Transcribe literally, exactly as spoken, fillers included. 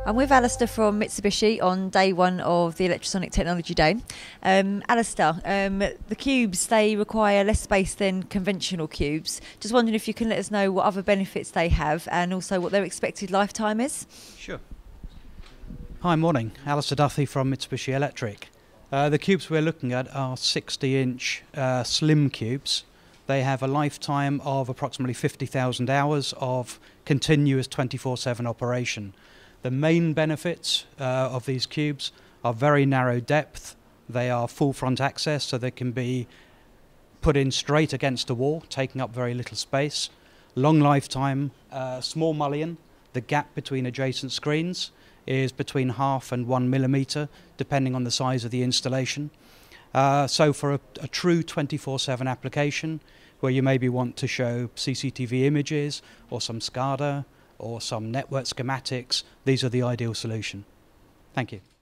I'm with Alistair from Mitsubishi on day one of the Electrosonic Technology Day. Um, Alistair, um, the cubes, they require less space than conventional cubes. Just wondering if you can let us know what other benefits they have and also what their expected lifetime is. Sure. Hi, morning. Alistair Duffy from Mitsubishi Electric. Uh, the cubes we're looking at are sixty inch uh, slim cubes. They have a lifetime of approximately fifty thousand hours of continuous twenty-four seven operation. The main benefits uh, of these cubes are very narrow depth. They are full front access, so they can be put in straight against a wall, taking up very little space. Long lifetime, uh, small mullion. The gap between adjacent screens is between half and one millimeter, depending on the size of the installation. Uh, so for a, a true twenty-four seven application, where you maybe want to show C C T V images or some SCADA or some network schematics, these are the ideal solution. Thank you.